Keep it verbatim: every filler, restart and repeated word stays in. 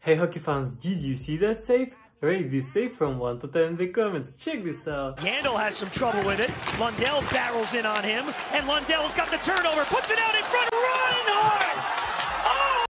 Hey hockey fans, did you see that save? Rate this save from one to ten in the comments. Check this out. Yandel has some trouble with it. Lundell barrels in on him, and Lundell's got the turnover, puts it out in front of Ryan!